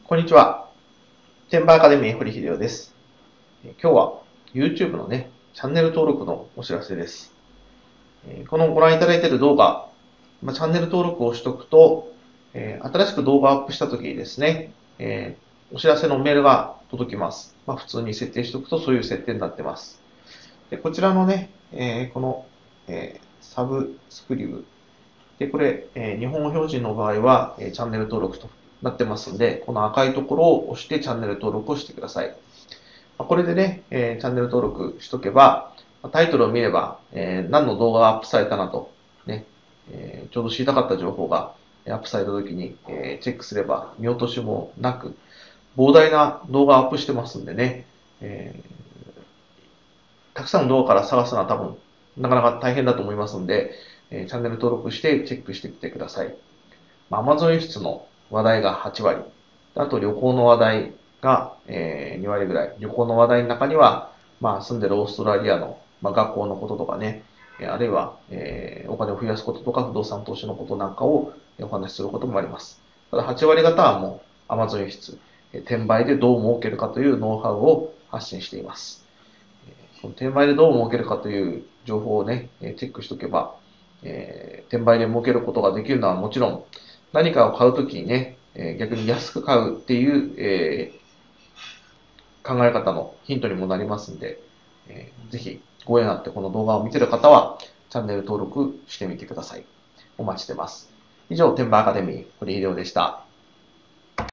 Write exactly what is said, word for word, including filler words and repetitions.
こんにちは。テンバーアカデミー堀秀夫です。今日は YouTube のね、チャンネル登録のお知らせです。このご覧いただいている動画、チャンネル登録をしておくと、新しく動画をアップした時にですね、お知らせのメールが届きます。まあ、普通に設定しておくとそういう設定になっています。でこちらのね、このサブスクリブで、これ、えー、日本語表示の場合は、えー、チャンネル登録となってますんで、この赤いところを押してチャンネル登録をしてください。まあ、これでね、えー、チャンネル登録しとけば、タイトルを見れば、えー、何の動画がアップされたなと、ね、えー、ちょうど知りたかった情報がアップされた時に、えー、チェックすれば見落としもなく、膨大な動画をアップしてますんでね、えー、たくさんの動画から探すのは多分、なかなか大変だと思いますんで、えー、チャンネル登録してチェックしてみてください。アマゾン輸出の話題がはち割。あと旅行の話題が、えー、に割ぐらい。旅行の話題の中には、まあ、住んでるオーストラリアの、まあ、学校のこととかね、あるいは、えー、お金を増やすこととか不動産投資のことなんかをお話しすることもあります。ただはち割方はもう Amazon 輸出、転売でどう儲けるかというノウハウを発信しています。この転売でどう儲けるかという情報をね、チェックしておけば、えー、転売で儲けることができるのはもちろん、何かを買うときにね、えー、逆に安く買うっていう、えー、考え方のヒントにもなりますんで、えー、ぜひご縁あってこの動画を見ている方は、チャンネル登録してみてください。お待ちしてます。以上、テンバーアカデミー、堀井亮でした。